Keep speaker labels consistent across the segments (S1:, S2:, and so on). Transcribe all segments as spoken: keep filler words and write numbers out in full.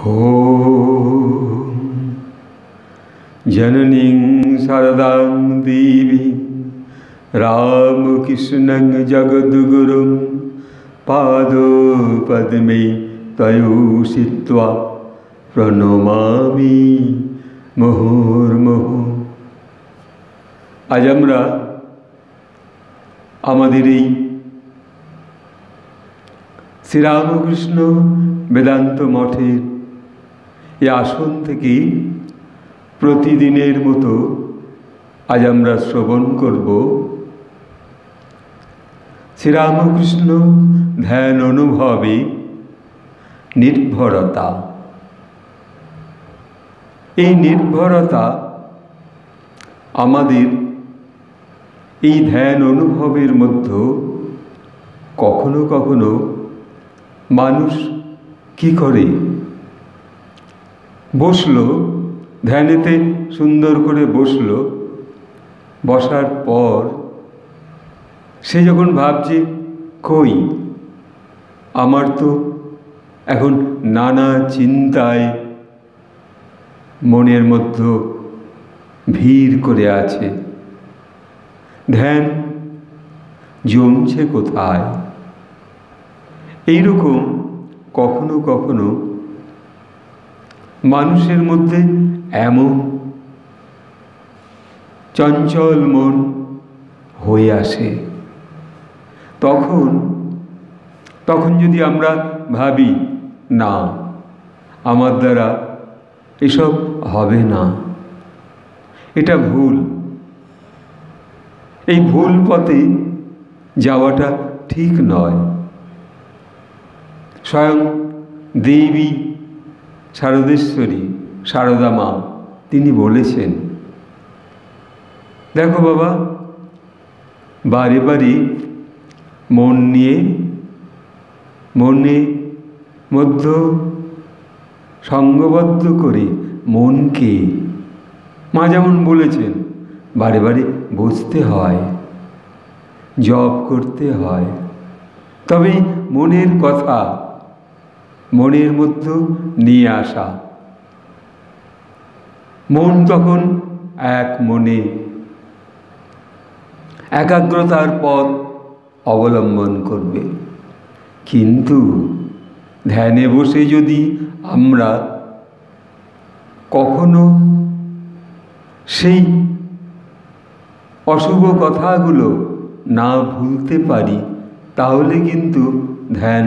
S1: ॐ जननीं शारदां देवी रामकृष्णं जगद्गुरुं पादपद्मे तयोषित्वा प्रणमामि मुहुर्मुहुः। आज আমরা আমাদের এই শ্রীরামকৃষ্ণ বেদান্ত মঠের এই আসন থেকে প্রতিদিনের মতো আজ আমরা শ্রবণ করব শ্রীরামকৃষ্ণ ধ্যান অনুভবে নির্ভরতা। এই নির্ভরতা আমাদের এই ধ্যান অনুভবের মধ্যে কখনো কখনো মানুষ কি করে, বসলো ধ্যানেতে সুন্দর করে বসলো, বসার পর সে যখন ভাবছে কই আমার তো এখন নানা চিন্তায় মনের মধ্যে ভিড় করে আছে, ধ্যান জমছে কোথায়। এইরকম কখনো কখনো মানুষের মধ্যে এমন চঞ্চল মন হয়ে আসে। তখন তখন যদি আমরা ভাবি না আমার দ্বারা এসব হবে না, এটা ভুল, এই ভুল পথে যাওয়াটা ঠিক নয়। স্বয়ং দেবী শারদেশ্বরী শারদা মা তিনি বলেছেন, দেখো বাবা, বারে বারে মন নিয়ে মনে মধ্য সঙ্গবদ্ধ করে মনকে, মা যেমন বলেছেন, বারে বারে বসতে হয়, জপ করতে হয়, তবে মনের কথা মনের মধ্যে নিয়ে আসা। মন তখন এক মনে একাগ্রতার পথ অবলম্বন করবে। কিন্তু ধ্যানে বসে যদি আমরা কখনো সেই অশুভ কথাগুলো না ভুলতে পারি, তাহলে কিন্তু ধ্যান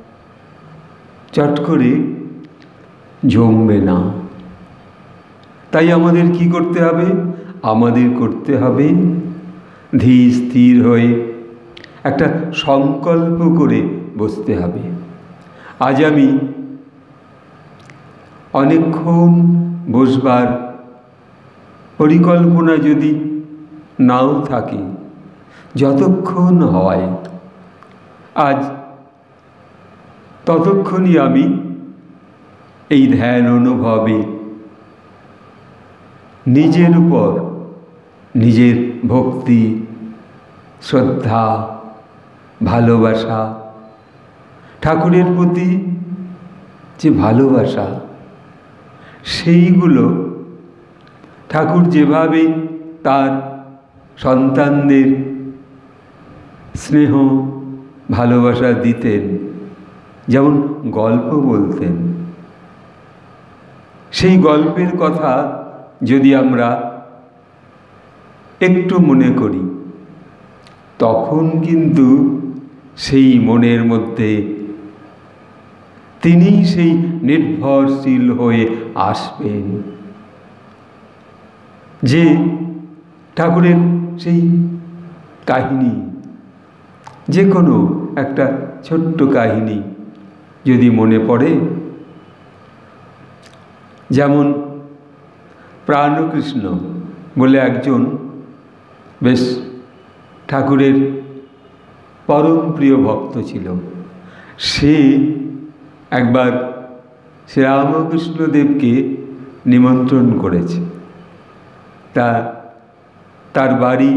S1: চট করে জমবে না। তাই আমাদের কি করতে হবে? আমাদের করতে হবে ধীর স্থির হয়ে একটা সংকল্প করে বসতে হবে। আজ আমি অনেকক্ষণ বসবার পরিকল্পনা যদি নাও থাকে, যতক্ষণ হয় আজ ততক্ষণই আমি এই ধ্যান অনুভবে নিজের উপর নিজের ভক্তি, শ্রদ্ধা, ভালোবাসা, ঠাকুরের প্রতি যে ভালোবাসা, সেইগুলো ঠাকুর যেভাবে তার সন্তানদের স্নেহ ভালোবাসা দিতেন, যেমন গল্প বলতেন, সেই গল্পের কথা যদি আমরা একটু মনে করি, তখন কিন্তু সেই মনের মধ্যে তিনি সেই নির্ভরশীল হয়ে আসবেন। যে ঠাকুরের সেই কাহিনী, যে কোনো একটা ছোট্ট কাহিনী যদি মনে পড়ে, যেমন প্রাণকৃষ্ণ বলে একজন বেশ ঠাকুরের পরম প্রিয় ভক্ত ছিল। সে একবার শ্রীরামকৃষ্ণদেবকে নিমন্ত্রণ করেছে। তা তার বাড়ি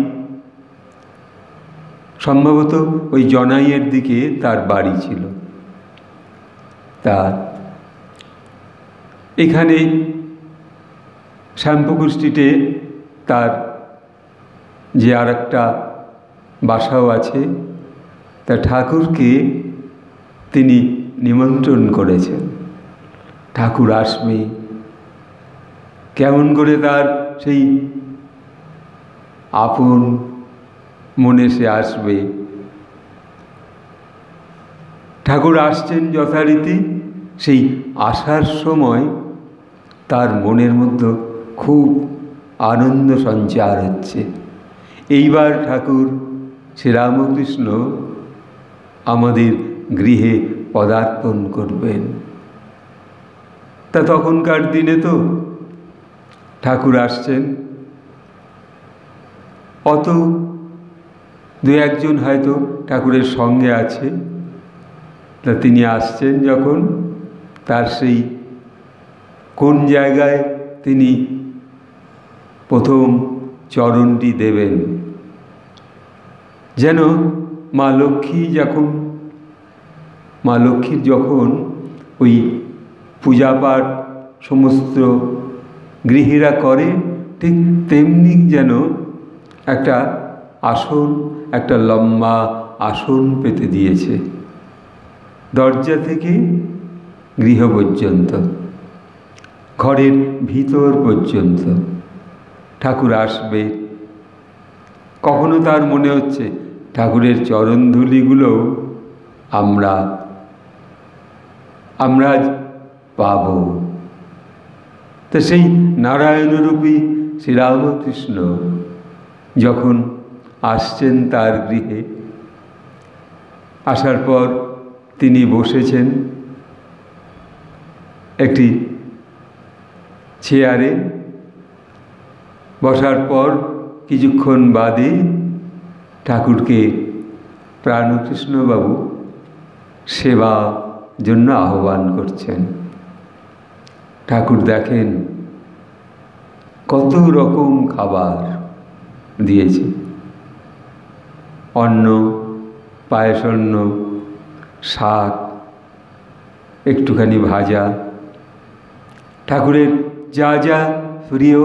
S1: সম্ভবত ওই জনাইয়ের দিকে তার বাড়ি ছিল। তা এখানে শ্যামপুকুর স্ট্রিটে তার যে আর একটা বাসাও আছে, তা ঠাকুরকে তিনি নিমন্ত্রণ করেছেন, ঠাকুর আসবে। কেমন করে তার সেই আপন মনে সে আসবে? ঠাকুর আসছেন যথারীতি। সেই আসার সময় তার মনের মধ্যে খুব আনন্দ সঞ্চার হচ্ছে। এইবার ঠাকুর শ্রীরামকৃষ্ণ আমাদের গৃহে পদার্পণ করবেন। তা তখনকার দিনে তো ঠাকুর আসছেন, অত দু একজন হয়তো ঠাকুরের সঙ্গে আছে। তা তিনি আসছেন যখন, তার সেই কোন জায়গায় তিনি প্রথম চরণটি দেবেন, যেন মা লক্ষ্মী যখন মা লক্ষ্মীর যখন ওই পূজাপাঠ সমস্ত গৃহীরা করে, ঠিক তেমনি যেন একটা আসন, একটা লম্বা আসন পেতে দিয়েছে, দরজা থেকে গৃহ পর্যন্ত, ঘরের ভিতর পর্যন্ত ঠাকুর আসবে। কখনো তার মনে হচ্ছে ঠাকুরের চরণধূলিগুলো আমরা আমরা পাব। তো সেই নারায়ণরূপী শ্রীরামকৃষ্ণ যখন আসছেন তার গৃহে, আসার পর তিনি বসেছেন একটি চেয়ারে। বসার পর কিছুক্ষণ বাদে ঠাকুরকে প্রাণকৃষ্ণবাবু সেবা জন্য আহ্বান করছেন। ঠাকুর দেখেন কত রকম খাবার দিয়েছে, অন্ন, পায়েসন্ন, শাক, একটুখানি ভাজা, ঠাকুরের যা যা প্রিয়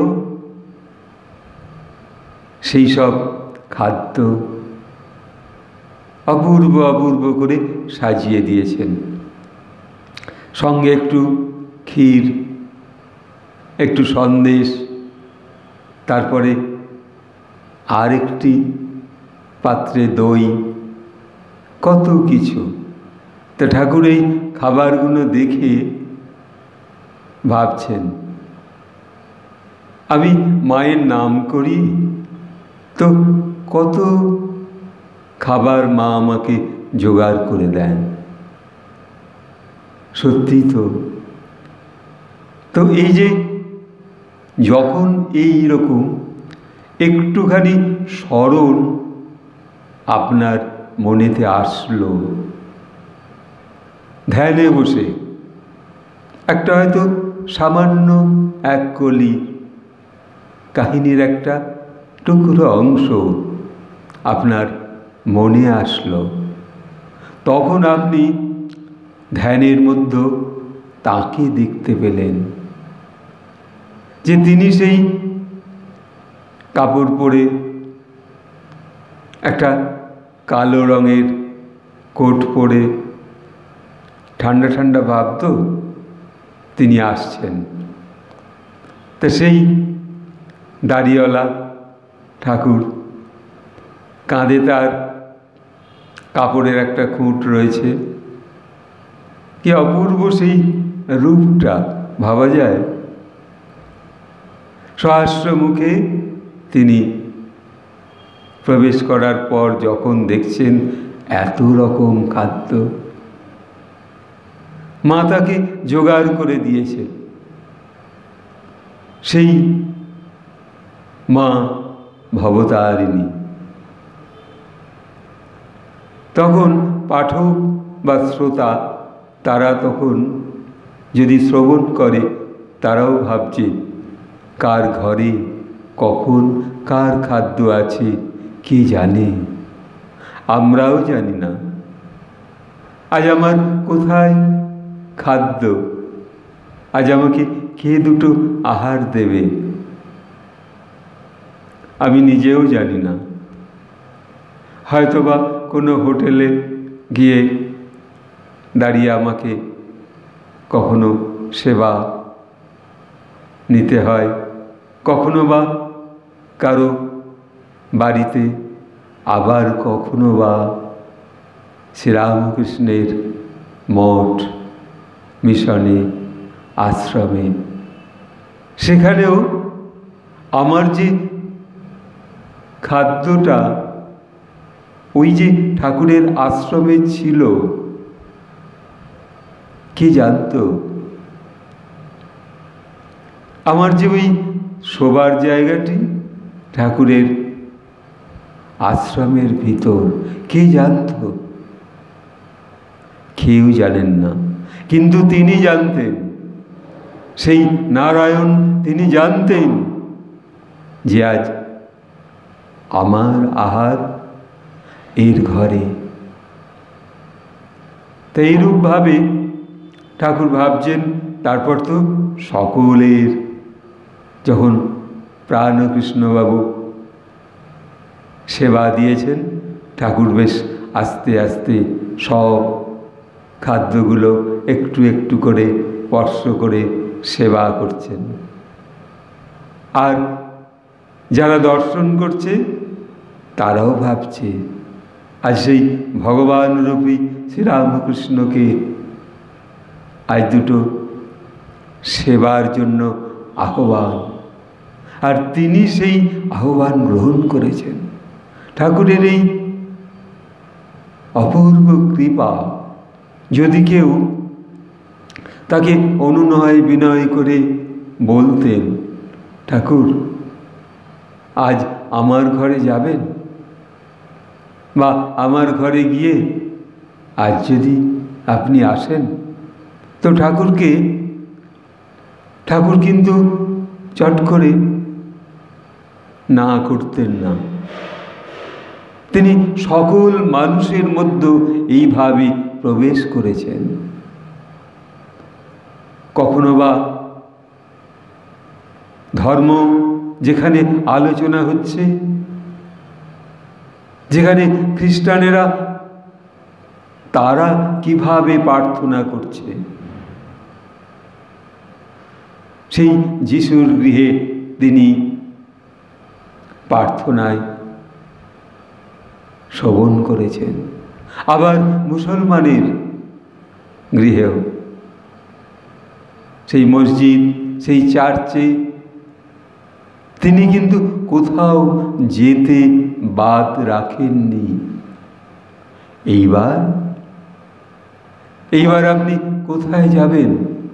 S1: সেই সব খাদ্য অপূর্ব অপূর্ব করে সাজিয়ে দিয়েছেন। সঙ্গে একটু ক্ষীর, একটু সন্দেশ, তারপরে আর একটি পাত্রে দই, কত কিছু। তা ঠাকুর এই খাবারগুলো দেখে ভাবছেন, আমি মায়ের নাম করি তো কত খাবার মা আমাকে জোগাড় করে দেন। সত্যি তো। তো এই যে যখন এই রকম একটুখানি স্মরণ আপনার মনেতে আসলো, ধ্যানে বসে একটা হয়তো সামান্য এক কলি কাহিনীর একটা টুকরো অংশ আপনার মনে আসলো, তখন আপনি ধ্যানের মধ্যে তাকে দেখতে পেলেন যে তিনি সেই কাপড় পরে, একটা কালো রঙের কোট পরে, ঠান্ডা ঠান্ডা ভাব তো, তিনি আসছেন। তা সেই দাড়িওয়ালা ঠাকুর, কাঁধে তার কাপড়ের একটা খুঁট রয়েছে, কি অপূর্ব সেই রূপটা, ভাবা যায়। সহস্র মুখে তিনি প্রবেশ করার পর যখন দেখছেন এত রকম খাদ্য, মা তাকে জোগাড় করে দিয়েছে। সেই মা ভবতারিণী। তখন পাঠক বা শ্রোতা তারা তখন যদি শ্রবণ করে, তারাও ভাবছে কার ঘরে কখন কার খাদ্য আছে কে জানে, আমরাও জানি না। আজ আমার কোথায় খাদ্য, আজ আমাকে কে দুটো আহার দেবে আমি নিজেও জানি না। হয়তোবা কোনো হোটেলে গিয়ে দাঁড়িয়ে আমাকে কখনো সেবা নিতে হয়, কখনো বা কারো বাড়িতে, আবার কখনো বা শ্রীরামকৃষ্ণের মঠ, মিশনে, আশ্রমে। সেখানেও আমার যে খাদ্যটা ওই যে ঠাকুরের আশ্রমে ছিল, কে জানতো? আমার যে ওই শোবার জায়গাটি ঠাকুরের আশ্রমের ভিতর, কে জানতো? কেউ জানেন না, কিন্তু তিনি জানতেন। সেই নারায়ণ তিনি জানতেন যে আজ আমার আহার এর ঘরে। তো এইরূপভাবে ঠাকুর ভাবছেন। তারপর তো সকলের, যখন প্রাণকৃষ্ণবাবু সেবা দিয়েছেন, ঠাকুর বেশ আস্তে আস্তে সব খাদ্যগুলো একটু একটু করে স্পর্শ করে সেবা করছেন। আর যারা দর্শন করছে তারাও ভাবছে আজ সেই ভগবান রূপী শ্রীরামকৃষ্ণকে আজ দুটো সেবার জন্য আহ্বান, আর তিনি সেই আহ্বান গ্রহণ করেছেন। ঠাকুরের এই অপূর্ব কৃপা, যদি কেউ তাকে অনুনয় বিনয় করে বলতেন, ঠাকুর আজ আমার ঘরে যাবেন, বা আমার ঘরে গিয়ে আজ যদি আপনি আসেন, তো ঠাকুরকে ঠাকুর কিন্তু চট করে না করতেন না। তিনি সকল মানুষের মধ্যে এইভাবে প্রবেশ করেছেন। কখনো বা ধর্ম যেখানে আলোচনা হচ্ছে, যেখানে খ্রিস্টানেরা তারা কিভাবে প্রার্থনা করছে, সেই যিশুর গৃহে তিনি প্রার্থনায় শ্রবণ করেছেন। আবার মুসলমানের গৃহেও, সেই মসজিদ, সেই চার্চে তিনি কিন্তু কোথাও যেতে বাদ রাখেননি। এইবার এইবার আপনি কোথায় যাবেন?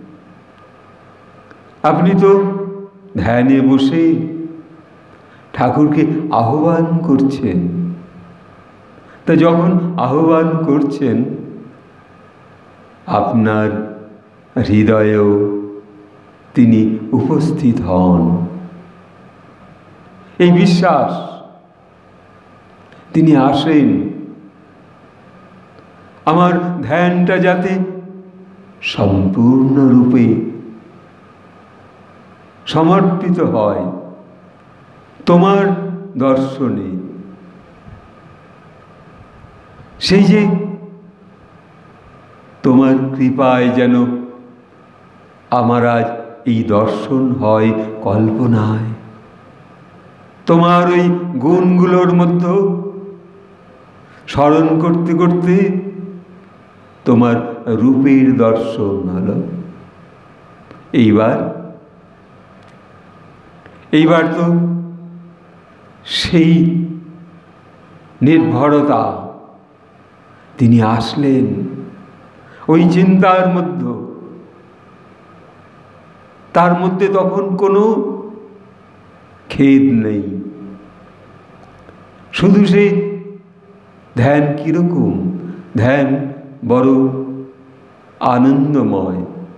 S1: আপনি তো ধ্যানে বসে ঠাকুরকে আহ্বান করছেন। তা যখন আহ্বান করছেন, আপনার হৃদয়েও তিনি উপস্থিত হন। এই বিশ্বাস, তিনি আসেন। আমার ধ্যানটা যাতে সম্পূর্ণরূপে সমর্পিত হয় তোমার দর্শনে, সেই যে তোমার কৃপায় যেন আমার আজ এই দর্শন হয় কল্পনায়, তোমার ওই গুণগুলোর মধ্যে স্মরণ করতে করতে তোমার রূপের দর্শন হলো। এইবার এইবার তো সেই নির্ভরতা, তিনি আসলেন ওই চিন্তার মধ্যে। তার মধ্যে তখন কোনো খেদ নেই, শুধু সে ধ্যান কিরকম, ধ্যান বড় আনন্দময়।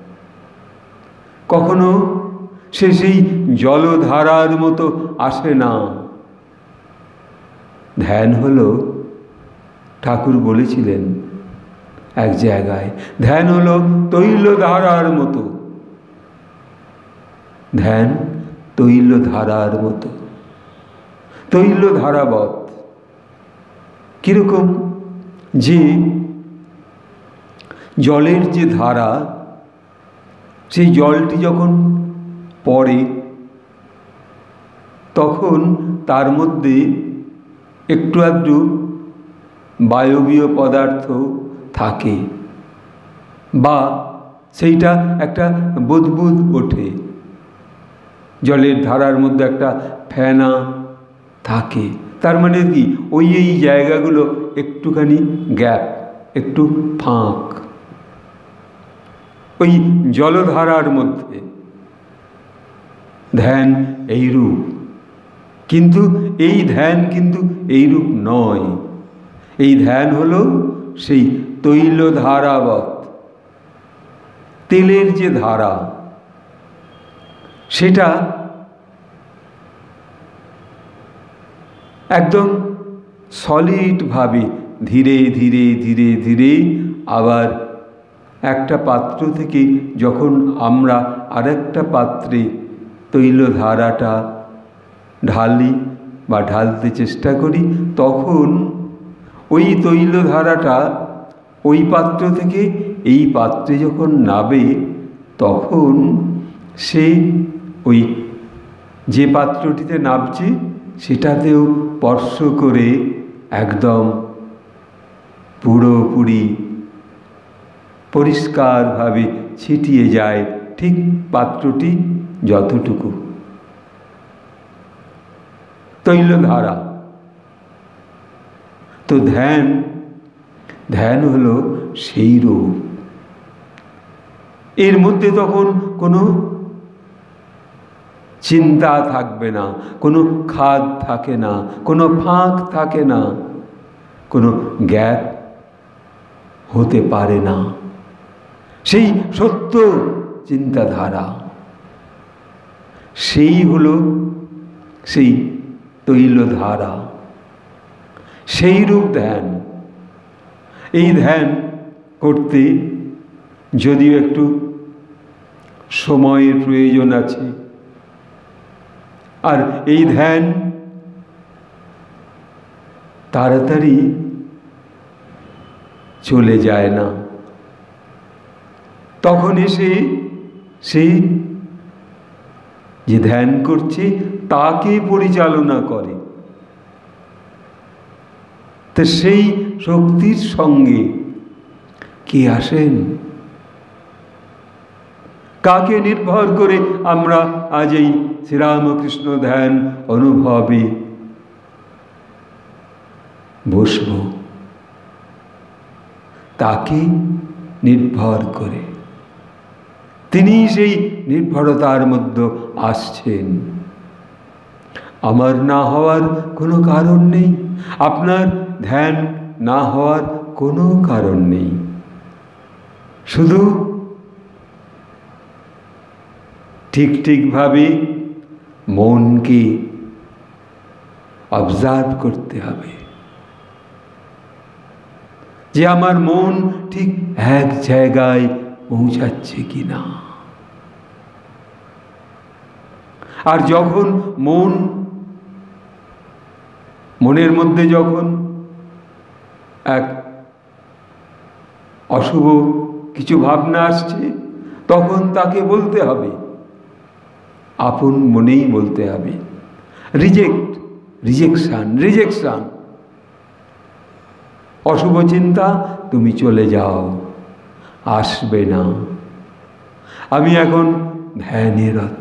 S1: কখনো সে সেই জলধারার মতো আসে না। ধ্যান হলো, ঠাকুর বলেছিলেন এক জায়গায়, ধ্যান হলো তৈলধারার মতো। ধ্যান তৈল ধারার মতো, তৈল ধারাবৎ। কীরকম? যে জলের যে ধারা, সেই জলটি যখন পড়ে তখন তার মধ্যে একটু আধটু বায়বীয় পদার্থ থাকে, বা সেইটা একটা বুদবুদ ওঠে, জলের ধারার মধ্যে একটা ফেনা থাকে। তার মানে কি? ওই এই জায়গাগুলো একটুখানি গ্যাপ, একটু ফাঁক ওই জলধারার মধ্যে। ধ্যান এইরূপ, কিন্তু এই ধ্যান কিন্তু এইরূপ নয়। এই ধ্যান হলো সেই তৈল ধারাবৎ, তেলের যে ধারা, সেটা একদম সলিডভাবে ধীরে ধীরে ধীরে ধীরে আবার একটা পাত্র থেকে যখন আমরা আরেকটা পাত্রে তৈল ধারাটা ঢালি বা ঢালতে চেষ্টা করি, তখন ওই তৈল ধারাটা ওই পাত্র থেকে এই পাত্রে যখন নাবে, তখন সে ওই যে পাত্রটিতে নাবছে সেটাতেও স্পর্শ করে একদম পুরোপুরি পরিষ্কারভাবে ছিটিয়ে যায় ঠিক পাত্রটি যতটুকু। তৈলধারা। তো ধ্যান, ধ্যান হলো সেই রূপ। এর মধ্যে তখন কোনো চিন্তা থাকবে না, কোনো খাদ থাকে না, কোনো ফাঁক থাকে না, কোনো গ্যাপ হতে পারে না। সেই সত্য চিন্তাধারা, সেই হলো সেই তৈলধারা, সেই রূপ ধ্যান। এই ধ্যান করতে যদিও একটু সময়ের প্রয়োজন আছে, আর এই ধ্যান তাড়াতাড়ি চলে যায় না। তখন এসে সেই যে ধ্যান করছে তাকে পরিচালনা করে। তো সেই শক্তির সঙ্গে কে আসেন? কাকে নির্ভর করে আমরা আজ এই শ্রীরামকৃষ্ণ ধ্যান অনুভবে বসব? তাকে নির্ভর করে। তিনি সেই নির্ভরতার মধ্যে আসছেন। আমার না হওয়ার কোনো কারণ নেই, আপনার ধ্যান না হওয়ার কোনো কারণ নেই। শুধু ঠিক ঠিকভাবে মনকে অবজার্ভ করতে হবে যে আমার মন ঠিক এক জায়গায় পৌঁছাচ্ছে কি না। আর যখন মন মনের মধ্যে যখন এক অশুভ কিছু ভাবনা আসছে, তখন তাকে বলতে হবে, আপন মনেই বলতে হবে, রিজেক্ট, রিজেকশন, রিজেকশন। অশুভ চিন্তা তুমি চলে যাও, আসবে না, আমি এখন ধ্যানরত।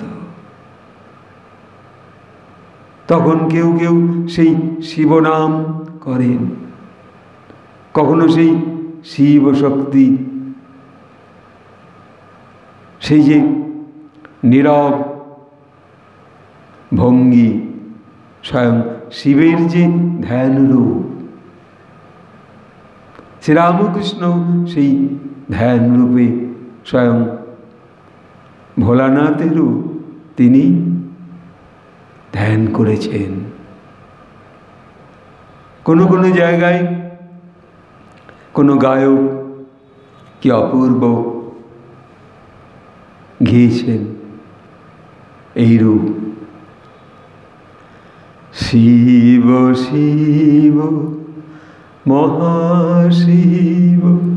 S1: তখন কেউ কেউ সেই শিবনাম করেন, কখনো সেই শিব শক্তি, সেই যে নীরব ভঙ্গি, স্বয়ং শিবের যে ধ্যান রূপ, শ্রীরামকৃষ্ণ সেই ধ্যান রূপে স্বয়ং ভোলানাথেরও তিনি ধ্যান করেছেন। কোনো কোনো জায়গায় কোনো গায়ক কি অপূর্ব গেয়েছেন, এইরূপ শিব শিব মহাশিব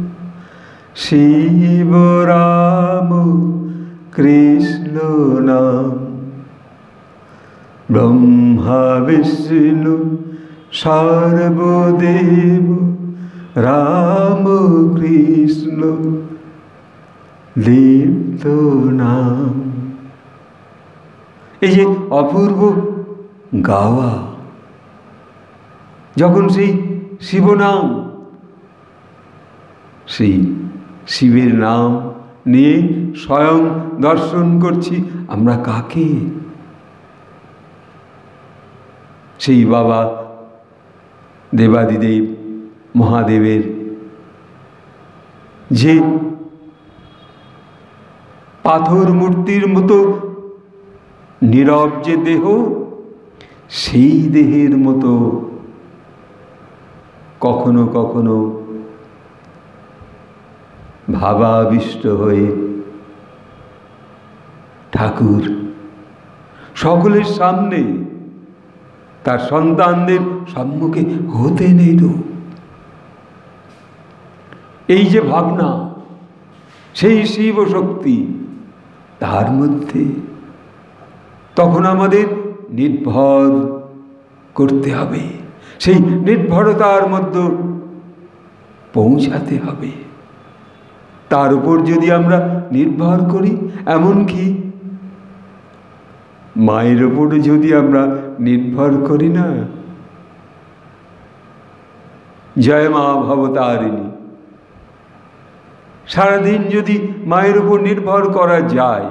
S1: শিব রাম কৃষ্ণ নাম ব্রহ্মা বিষ্ণু সর্বদেব রাম কৃষ্ণ দীপ্ত নাম। এই যে অপূর্ব গাওয়া, যখন সেই শিবনাম, সেই শিবের নাম নিয়ে স্বয়ং দর্শন করছি আমরা কাকে? সেই বাবা দেবাদিদেব মহাদেবের যে পাথর মূর্তির মতো নীরব যে দেহ, সেই দেহের মতো কখনো কখনো ভাবাবিষ্ট হয়ে ঠাকুর সকলের সামনে তার সন্তানদের সম্মুখে হতে নেই। এই যে ভাবনা, সেই শিব শক্তি তার মধ্যে, তখন আমাদের নির্ভর করতে হবে, সেই নির্ভরতার মধ্যে পৌঁছাতে হবে। তার উপর যদি আমরা নির্ভর করি, এমনকি মায়ের উপর যদি আমরা নির্ভর করি না, জয় মা ভবতারিণী, সারাদিন যদি মায়ের উপর নির্ভর করা যায়,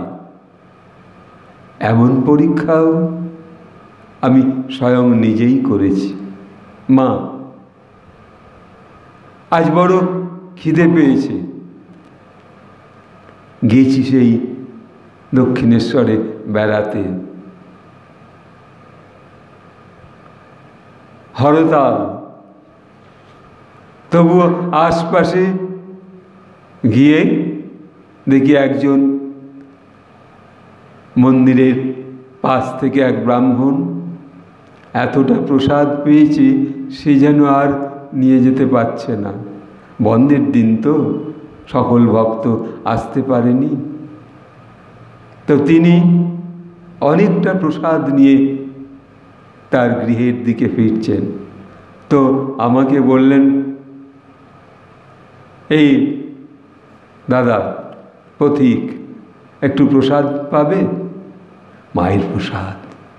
S1: এমন পরীক্ষাও আমি স্বয়ং নিজেই করেছি। মা, আজ বড় খিদে পেয়েছে, গেছি সেই দক্ষিণেশ্বরে বেড়াতে, হরতাল, তবুও আশপাশে গিয়ে দেখি একজন মন্দিরের পাশ থেকে এক ব্রাহ্মণ এতটা প্রসাদ পেয়েছে, সে যেন আর নিয়ে যেতে পারছে না। বন্ধের দিন তো, সকল ভক্ত আসতে পারেনি, তো তিনি অনেকটা প্রসাদ নিয়ে তার গৃহের দিকে ফিরছেন। তো আমাকে বললেন, এই দাদা পথিক, একটু প্রসাদ পাবে? মায়ের প্রসাদ।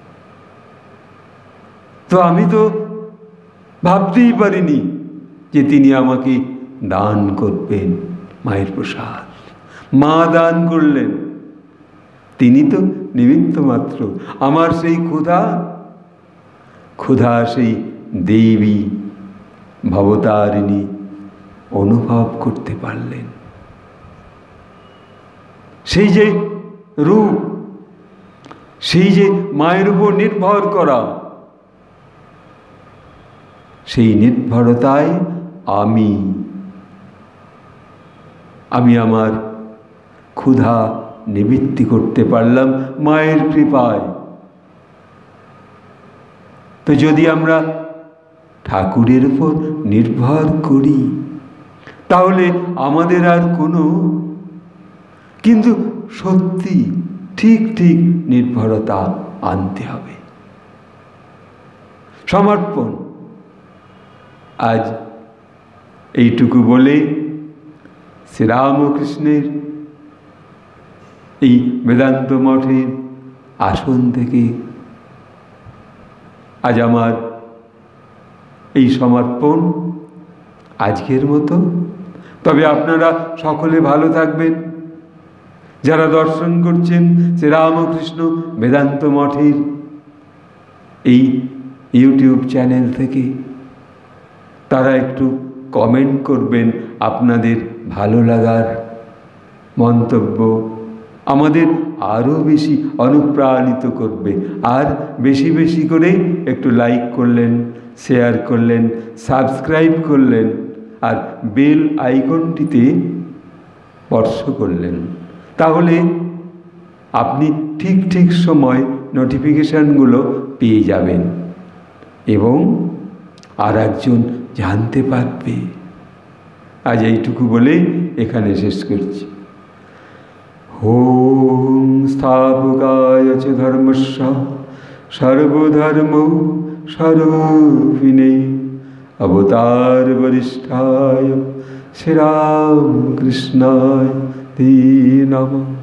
S1: তো আমি তো ভাবতেই পারিনি যে তিনি আমাকে দান করবেন মায়ের প্রসাদ। মা দান করলেন, তিনি তো নিমিত্ত মাত্র। আমার সেই ক্ষুধা ক্ষুধা সেই দেবী ভবতারিণী অনুভব করতে পারলেন। সেই যে রূপ, সেই যে মায়ের উপর নির্ভর করা, সেই নির্ভরতায় আমি আমি আমার ক্ষুধা নিবৃত্তি করতে পারলাম মায়ের কৃপায়। তো যদি আমরা ঠাকুরের উপর নির্ভর করি, তাহলে আমাদের আর কোনো, কিন্তু সত্যি ঠিক ঠিক নির্ভরতা আনতে হবে, সমর্পণ। আজ এইটুকু বলে শ্রীরামকৃষ্ণের এই বেদান্ত মঠের আসন থেকে আজ আমার এই সমর্পণ আজকের মতো। তবে আপনারা সকলে ভালো থাকবেন। যারা দর্শন করছেন শ্রীরামকৃষ্ণ বেদান্ত মঠের এই ইউটিউব চ্যানেল থেকে, তারা একটু কমেন্ট করবেন আপনাদের ভালো লাগার মন্তব্য, আমাদের আরও বেশি অনুপ্রাণিত করবে। আর বেশি বেশি করে একটু লাইক করলেন, শেয়ার করলেন, সাবস্ক্রাইব করলেন, আর বেল আইকনটিতে স্পর্শ করলেন, তাহলে আপনি ঠিক ঠিক সময় নোটিফিকেশানগুলো পেয়ে যাবেন এবং আর একজন জানতে পারবে। আজ এইটুকু বলেই এখানে শেষ করছি। ওম স্থাপকায় চ ধর্মস্য সর্বধর্ম স্বরূপিণে অবতার বরিষ্ঠায় শ্রীরামকৃষ্ণায় তে নমঃ।